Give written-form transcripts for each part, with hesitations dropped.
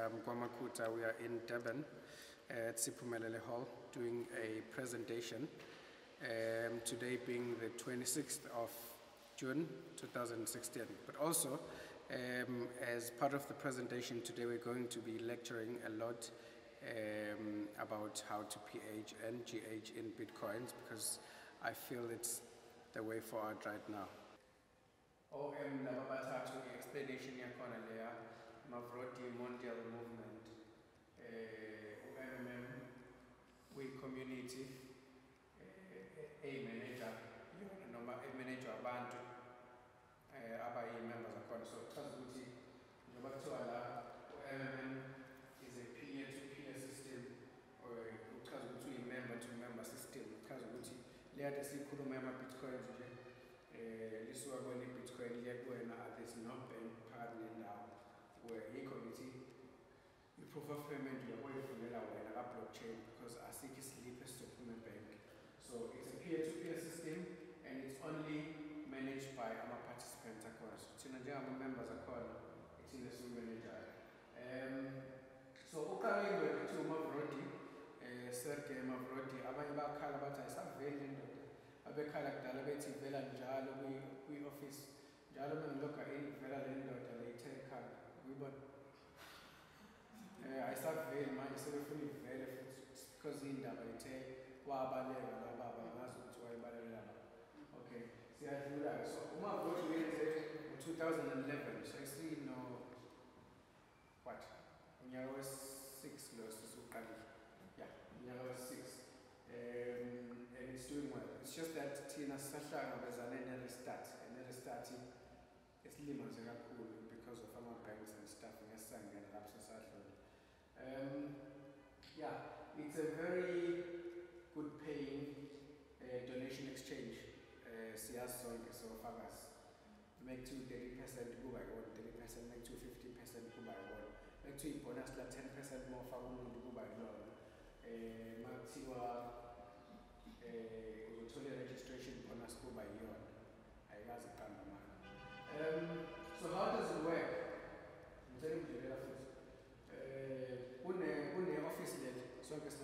KwaMakhutha. We are in Durban at Siphumelele Hall doing a presentation. Today being the 26th of June 2016. But also, as part of the presentation today, we're going to be lecturing a lot about how to PH and GH in Bitcoins, because I feel it's the way forward right now. Explanation yakhona leya Mavrodi Mondial Movement, MMM, we community, a manager, a manager abantu abayi members akhona. So chaza ukuthi njengoba kuthiwa la MMM is a peer-to-peer system, or uchaza ukuthi uyi-member-to-member system. Uchaza ukuthi leya sikhuluma ama-bitcoins nje lisuka kwenye bitcoin liya kuwena, there's no bank phakathi nendawo, where i-committee i-proof of payment uyakuyifunela wena ka-blockchain, because asikho isiliphu esizophuma ebank. So it's a peer-to-peer system, and it's only managed by ama-participants akhona. So thina njengama-members akhona ithina esiyi-manager. So uqala indoda ethi uMavrodi, Sergey Mavrodi, abanye bakhala bathi ayisaveli indoda. Abekhala kudala bethi ivela njalo kwi-office, njalo mengilokha ivela le ndoda leyithe ekhanda, uyibona? Ayisaveli manje, sebefuna ivele futhi, because iy'ndaba ithe wabaleka la baba, ngazi ukuthi wayibalekela. Okay, siyadlula-ke. So uMavrodi wenze ngo-2011, so isino what? Unyaka wesi-6 lo sisuqalile. Yeah, unyaka wesi-6. And it's doing well. It's just that Tina Sasha was an restart, and the restart is limited because of our banks and stuff and yeah, it's a very good paying donation exchange. So fagers make 30% go by 30% make 50% go by make 2 bonus 10% more for go by Maxiwa registration bonus go by year. So how does it work? Office led, so office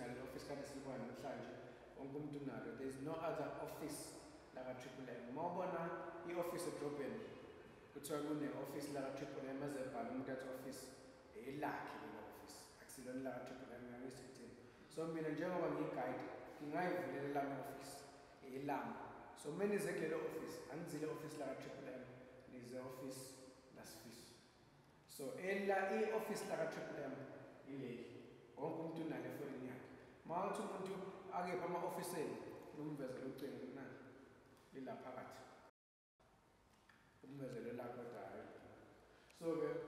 there's no other office like a triple M. Mobona, the office at Dropen. Office like a triple M as a office, a lack in the office. Accident like a triple M. So I'm in a general guide, in the office, a lamb. So many executive office, and the office like a triple M is the office that's fish. So a office like a triple M, or come to Nale for the yak. Mount to Agapama office, Numbers looking Lilla Pagat. Numbers a little. So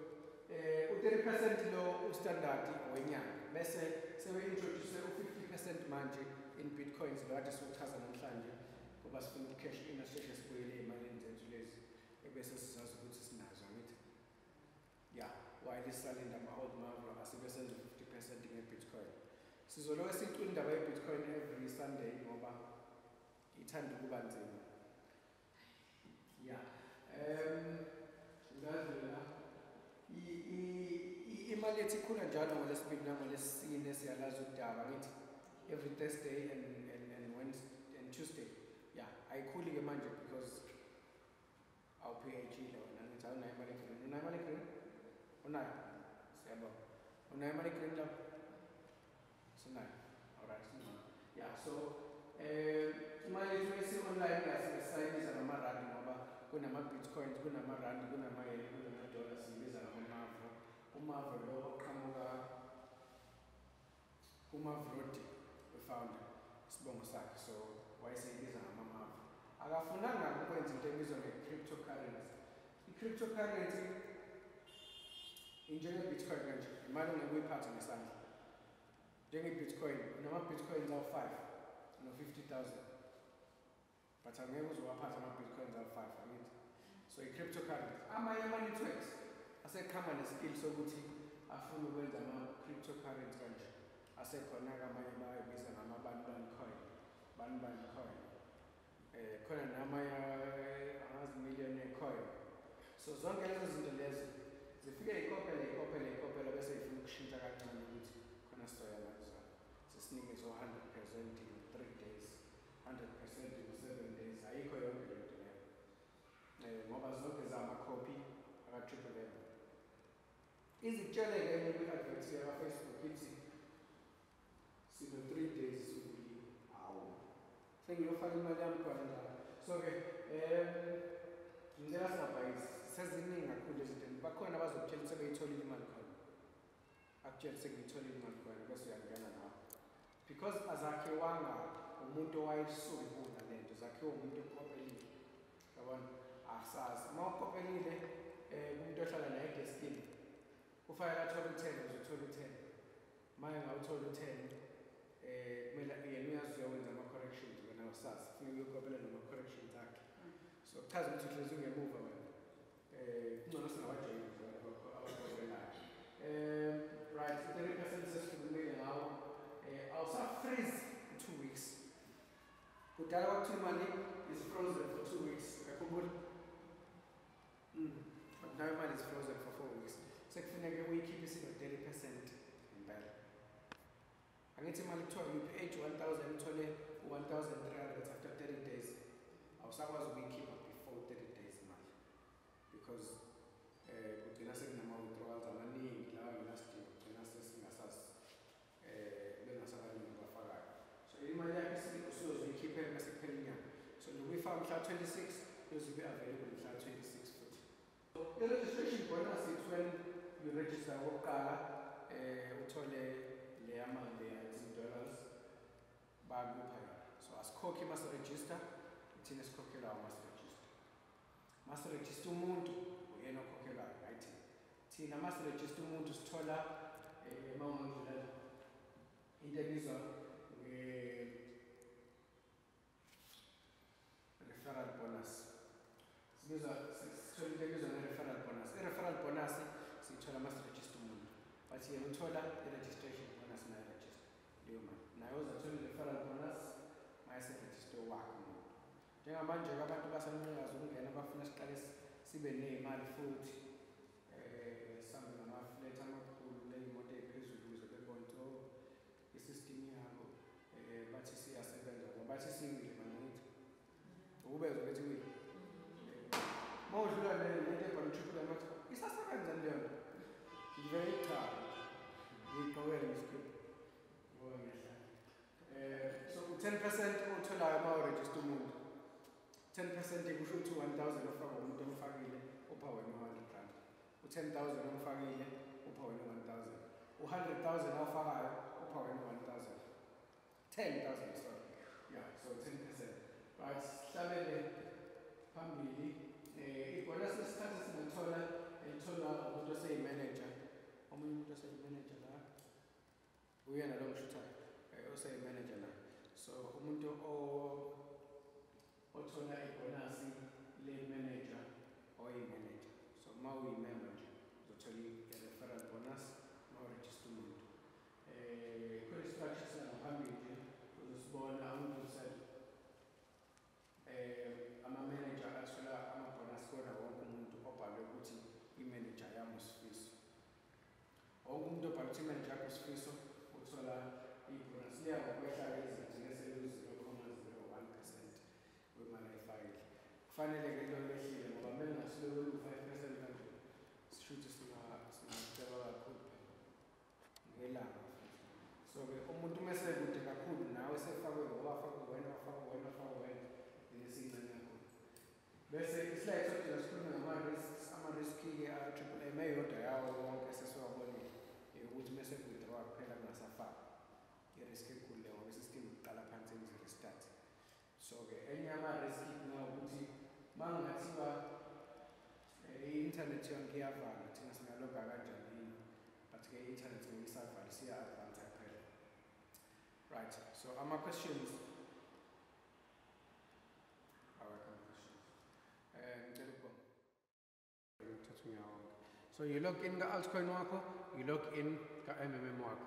30% low standard or young. Let's say we introduce 50% margin in bitcoins, that is what has an unfunded. Because from cash in a social school, money in today's a business as good as nice on it. Yeah, while this selling them out marvel as a percent of 50% in a bitcoin. So the lowest in the way bitcoin every Sunday over it had to go back. Yeah. Imali ethi njalo ngolesibili nangolesine siyalazi udaba ngithi every Thursday and Wednesday and Tuesday. Yeah, ayikhuli ke manje because our PhD lo ngithi awunayo imali green. Unayo imali green? Unayo. Siyabonga. Unayo imali green la? Sinayo. All right. Yeah, so imali ethu online yasisayibiza ngamarandi ngoba kunama-bitcoins, kunama-rand, kunama-yen, kunama-dollars, sibiza ngama-mavo. Umavo lo oqhamuka uMavrodi we-founder isibongo sakhe, so wayeseyibiza ngama-mavo. Akafunanga ukwenza into ebizwa nge-cryptocurrency. I-cryptocurrency injenge-bitcoin kanje, imali ongeke uyiphathe ngesandla. Njenge-bitcoin, unama-bitcoins awu-5 no-50,000. But angeke uzowaphatha ama-bitcoins awu-5, angithi. So i-cryptocurrency, amanye ama-networks asekhamba neskill sokuthi afuna ukwenza ama-cryptocurrency kanje. Asekhona-ke amanye bayibiza ngama-Banban coin. Banban coin. Khona namanye angazi millionaire coin. So zonke lezo zinto lezo zifike ikopela bese ifuna ukushintsha ngoba zonke zama-copy aka-Triple M. Izitshele-ke enye kwi-advert yaka-Facebook ithi sino-3 days sokuliva. Hawu, sengiyofaka imali yami khona njalo. So-ke ngicela singabhayisi, seziningi kakhulu izinto. Bakhona abazokutshela ukuthi sebeyitholile imali khona, akutshela sekuyitholile imali khona bese uyangena nawe, because azakhiwanga umuntu owayesungula le nto, zakhiwe umuntu okopelile. Yabona, asazi uma ukopelile umuntu ohlala naye edeskini kufanele athole u-10, uzothola u-10. Maye ngawuthola u-10 kumele yena uyazi uyawenza ama-corrections, wena awusazi, funeka uyokopela nama-corrections akhe. So kuchaza ukuthi uhlezi ungemuva wena. Kungcono singabajayeli abakopelayo. Right, 30% sesikhulumile ngawo. Awusa-freeze 2 weeks. Kudala kwakuthiwa imali is frozen for 2 weeks. Uyakhumbula? But now imali is frozen for 4 weeks. Sekufuneka uyikhiphe isino-30% impela. Angithi imali kuthiwa you-pay 1,000 uthole 1,300 after 30 days. Awusakwazi ukuyikhipha before 30 days imali, because kugcina sekunama-withdrawals amaningi lawa ngelasdingo, kugcina sesingasazi bengasabaningi abafakayo. So imali yakho usuzoyikhiphe bese kuphela inyanga. So lokuyifaka mhla 26 iyobe available mhla 26 futhi. So i-registration bonus is when you register okokuqala, uthole leya mali $10 bakupha yona. So asikhokhi masiregister, thina sikhokhelayo masiregister. Masiregister umuntu uyena okhokhelayo, right? Thina masiregister umuntu sithola mawungidlula into ebizwa referral bonus. Sithola into ebizwa nge-referral bonus. I-referral bonus siyithola masiregister umuntu, but yena uthola i-registration bonus nayo-register leyo mali. Naye uzathola i-referral bonus mayeseregister wakho umuntu. Njengamanje-ke abantu basamnikazi ukungena bafuna siqale sibe ney'mali futhi sambe namaflethi amakhulu ney'moto ey'phezulu ukuze bebone ukuthi i-system yabo bathi siyasebenza ngoba bathi siwile manithi ukubezwa ukuthi wile. Uma udlula lento ebhalwe Triple M isasebenza leyo nto, ngivele cha ngiyigqokele ngesikhipa ngoba ngiyahla. So u-10% utholayo uma uregister umuntu, 10% kusho ukuthi 1,000 ofaka umuntu omfakile upha wena u-100 rand, u-10,000 omfakile upha wena u-1,000, u-100,000 awufakayo upha wena u-1,000, 10,000 sorry, yeah, so 10%. Right, sihlalele phambili. Ibonus lesikhathi singathola elitholwa umuntu oseyimanager, omunye umuntu oseyimanager la uyena lo ngishuthayo, oseyimanager la. So umuntu othola ibonasi le-manager oyi-manager. So uma uyi-member nje uzothola i-referral bonus uma uregister umuntu. Khona i-structure singaphambili nje uzosibona ama-manager athola ama-bonus kona wonke umuntu obhalwe ukuthi i-manager yami uSifiso. Wonke umuntu obhalwe ukuthi i-manager yakho uSifiso uthola i-bonus. Liya ngokwehla izinga selu-0.01% wemali ayifakile. Kufanele-ke lo lehlile ngoba kumele ngasilokhu lu-5% kanje sisho ukuthi singaceba kakhulu ngelanga. So-ke umuntu uma esekude kakhulu nawe sefakwe ngoba afakwe wena sincane kakhulu. Bese islide sokudla sikhuluma ngama-risks. Ama-risk-ke a-Triple M eyodwa yawo wonke esesiwabonile ukuthi uma sekuwithdrawa kuphela kungasafakwa. I-risk enkulu le ngoba i-system iqala phansi yenze i-restart. So-ke enye yama-risk ukuthi uma kungathiwa i-internet yonke iyavala, thina singaloga kanjani, but-ke i-internet ngeke isavali, siya-advance kuphela. Right, so ama-questions. So you log in ka-altcoin wakho, you log in ka-MMM wakho.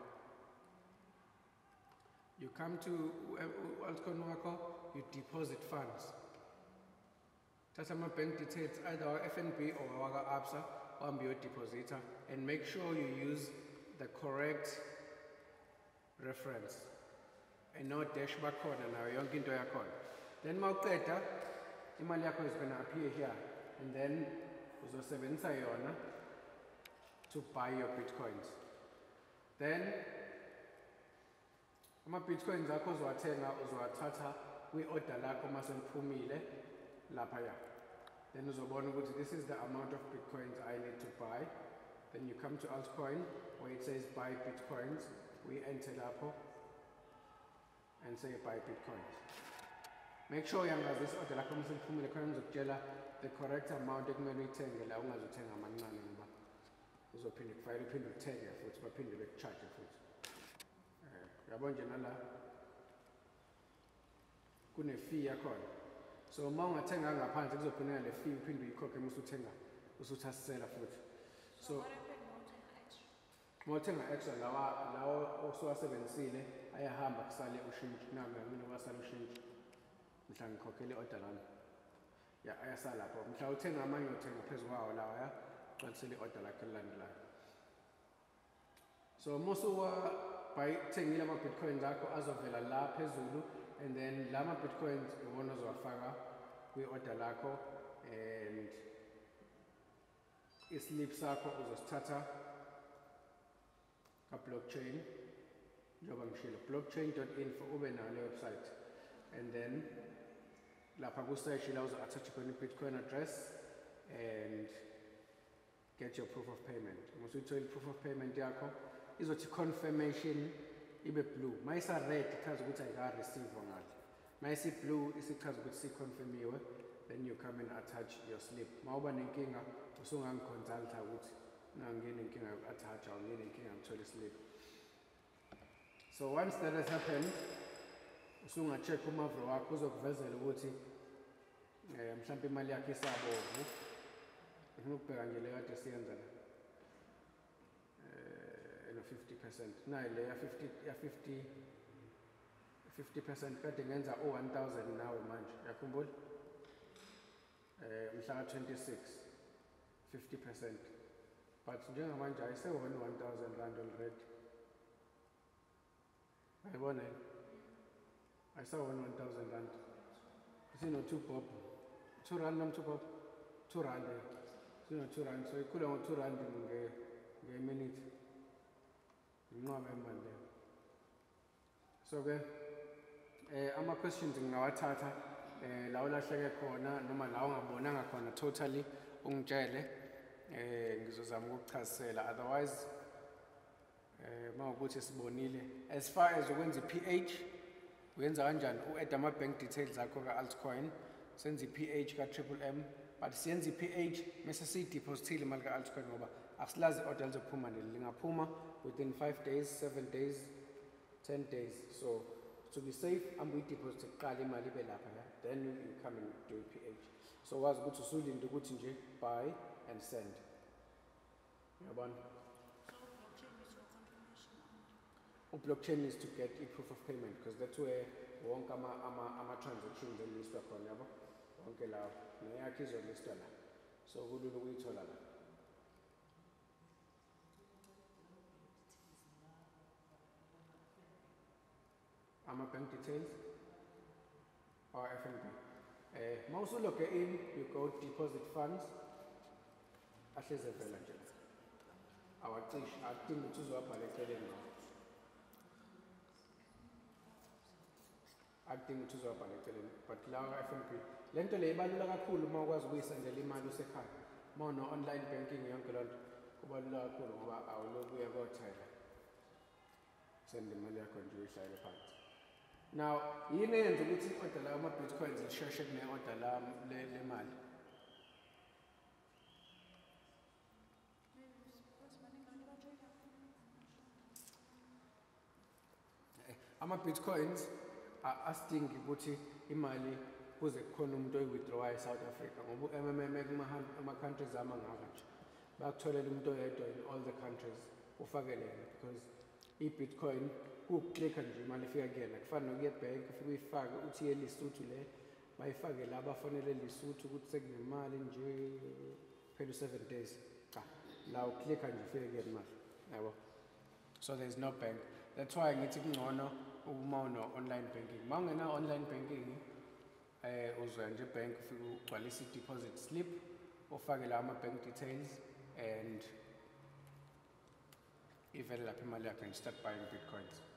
You come to altcoin wakho, you deposit funds. Thatha ama-bank details either our-FNB or our-ABSA, uhambe uyodeposita, and make sure you use the correct reference. And no dash bakhona nayo yonke into yakhona. Then mawuqeda, imali yakho is going to appear here and then uzosebenzisa yona to buy your bitcoins. Then ama-bitcoins akho uzowathenga uzowathatha kwi-order lakho mase liphumile laphaya. Then uzobona ukuthi this is the amount of bitcoins I need to buy. Then you come to altcoin where it says buy bitcoins. We enter lapho and say buy bitcoins. Make sure uyangazisa order lakho mase liphumile khona ngizokutshela the correct amount ekumele uyithenge la ungazothenga amancane ngoba uzophinde kufanele uphinde uthenge futhi baphinde bekucharge futhi. Yabo nje nala kune-fee yakhona. So uma ungathenga ngaphandle kuzophinde le fee uphinde uyikhokhe uma usuthenga usuthasisela futhi. So uma uthenga extra lawa osuwasebenzisile ayahamba kusale ushintshi nami mina wasala ushintshi mhla ngikhokhele order lami. Ya ayasala lapho. Mhla uthenga amanye uthenga phezulu kwawo lawa ya gcwalisele order lakhe elilandelayo. So musuwa thengile ama-bitcoins akho azovela la phezulu, and then la ma-bitcoins iwona ozowafaka kwi-order lakho, and islip sakho uzosithatha ka-blockchain njengoba ngishilo blockchain.info ube nayo le website, and then lapha kuseshi la uzo-attach khona i-bitcoin address and get your proof of payment. Once you tell proof of payment yakho izothi confirmation ibe blue. Mayisa red ichaza ukuthi ayika-receive ngale. Mayisi blue isichaza ukuthi si-confirmiwe, then you come and attach your slip. Mawuba nenkinga usungangiconsulta ukuthi nanginenkinga yoku-attach or nginenkinga ngithola islip. So once that has happened, usunga-check umavro wakho uzokuvezela ukuthi mhlawumbe imali yakho isabovu. Ngifuna ukubheka nje le kade siyenza la. 50%. Nayo le ya 50% kade ngenza 1,000 nawe manje. Yakhumbula? Mhla ka-26 50%. But njengamanje ayisewona 1,000 rand already. Ayibona yini? Ayisewona 1,000 rand. Sino 2 bob. 2 rand noma 2 bob? 2 rand. Sino 2 rand. So ikhula ngo 2 rand nge-minute. Nqabe imali leyo. So ke ama-questions ngingawathatha la ulahleke khona noma la ungabonanga khona totally ungitshele ngizozama ukukuchazisela, otherwise mawukuthi sibonile as far as ukwenza i-PH uyenza kanjani. U-add ama-bank details akho ka-altcoin, senza i-PH ka-MMM, but siyenza i-PH mase siyideposithile imali ka-altcoin ngoba asilazi i-order lizophuma nini. Lingaphuma within 5 days, 7 days, 10 days. So to be safe, uyideposithe kuqala imali ibe lapha ya, then you come and do i-PH. So wazi ukuthi usulinde ukuthi nje buy and send. Uyabona? Blockchain is to get a proof of payment because that's where wonke ama-transactions elistwa khona yabo wonke lawo neyakho izolistwa la, so kulula ukuyithola la. Ama-bank details or FNB. Mawusuloge in, you go deposit funds. Ahleze vela nje. Awacishi adingi ukuthi uzowabhala eceleni ngawo. Adingi ukuthi uzowabhala eceleni. But lawa FNB, le nto le ibalula kakhulu uma ukwazi ukuyisendela imali usekhaya. Uma une-online banking yonke loo nto kubalula kakhulu ngoba awulokhu uya kothela. Send imali yakho nje uyishayele phansi. Now, yini eyenza ukuthi i-order lawo ama-bitcoins lisheshe kune-order le mali? Ama-bitcoins asidingi ukuthi imali kuze kukhona umuntu oyi-withdrawa e-South Africa ngoba u-MMM ama-countries amangaka nje bakutholela umuntu oyedwa in all the countries ufakele yena, because i-bitcoin ukuklikha nje imali ifika kuyena. Kufana nokuya ebhenki ufike uyifake uthi iye Lesotho le bayifake la bafonele Lesotho ukuthi sekunemali nje phela u-7 days la uklikha nje ifike kuyena imali yabo. So there's no bank. That's why ngithi kungcono uma une-online banking. Uma ungena-online banking uzoya nje ebhenki ufike ugcwalise i-deposit slip ufake la bank details and ivele lapha imali yakho and start buying bitcoins.